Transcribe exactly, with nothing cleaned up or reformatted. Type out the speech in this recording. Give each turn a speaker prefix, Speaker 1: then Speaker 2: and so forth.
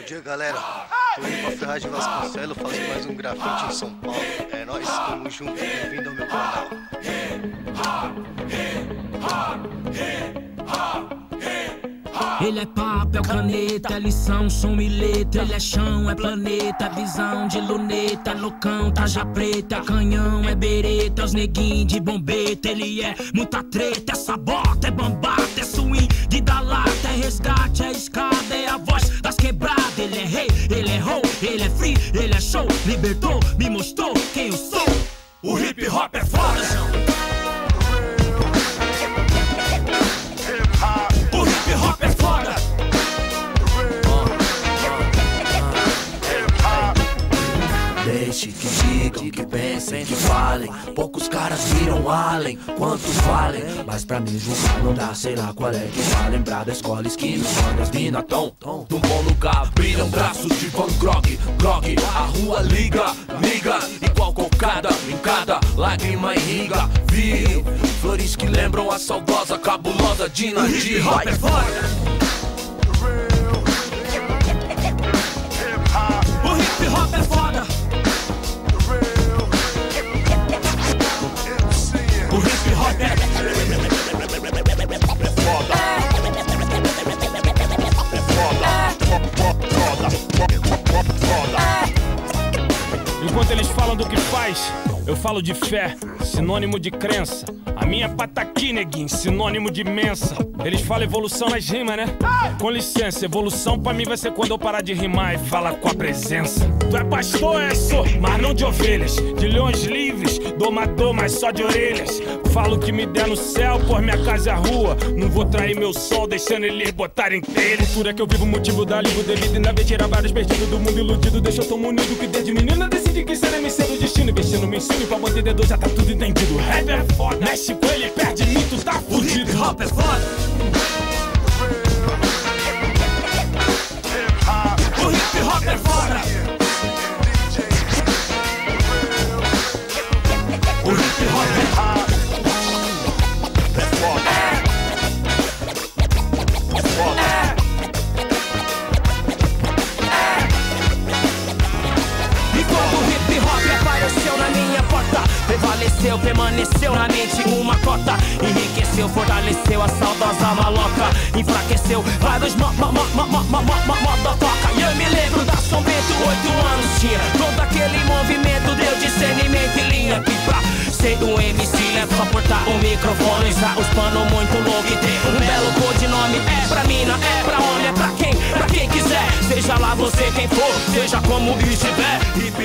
Speaker 1: dia, galera. Tô indo pra Ferraz de Vasconcelos fazer mais um grafite em São Paulo. É nóis, tamo junto, bem-vindo ao meu canal.
Speaker 2: Ele é papel, caneta, é lição, som e letra. Ele é chão, é planeta, visão de luneta. Loucão, taja preta, é canhão, é bereta. Os neguinhos de bombeta, ele é muita treta. Essa bota é bambata, é swing de da lata. É resgate, é escada, é a voz das quebradas. Ele é rei, ele é roll, ele é free, ele é show. Libertou, me mostrou quem eu sou. O hip hop é foda.
Speaker 3: Deixe que digam, que pensem, que falem. Poucos caras viram além, quantos valem? Mas pra mim julgar não dá, sei lá qual é que vai lembrar da escola esquina, quando as mina tão num bom lugar, brilham braços de Van Gogh, grog, a rua liga, liga, igual cocada, em cada lágrima irriga. Vi flores que lembram a saudosa, cabulosa Dina de Hop é foda. O hip hop é foda. O hip hop é foda. É foda. Foda.
Speaker 4: Enquanto eles falam do que faz, eu falo de fé, sinônimo de crença. A minha pataqui, neguinho, sinônimo de mensa. Eles falam evolução nas rimas, né? Com licença, evolução pra mim vai ser quando eu parar de rimar e falar com a presença. Tu é pastor, é sou, mas não de ovelhas. De leões livres, domador, mas só de orelhas. Falo que me der no céu, por minha casa é a rua. Não vou trair meu sol, deixando eles botarem telha. Cultura que eu vivo, motivo da livro devido. Ainda vem tirar vários perdidos do mundo iludido. Deixa eu tão munido que desde menina decidi que ser M C do destino. Investindo, me ensino, pra manter dedo já tá tudo entendido. Rap é foda, mexe com ele, perde mim, tu tá fudido. O hip hop é foda. O hip hop é foda. O hip hop é foda. É foda. É foda. E quando o hip hop apareceu na minha porta, prevaleceu, permaneceu na mente uma cota. Enriqueceu, fortaleceu a saudosa maloca. Enfraqueceu vários mo mo mo mo mo mo mo mototoca. E eu me lembro da São Bento, oito anos tinha. Todo aquele movimento deu discernimento e linha. Que pra ser um M C é só portar o microfone, usar os panos muito louco e ter um belo codinome. É pra mina, é pra homem, é pra quem, pra quem quiser. Seja lá você quem for, seja como estiver.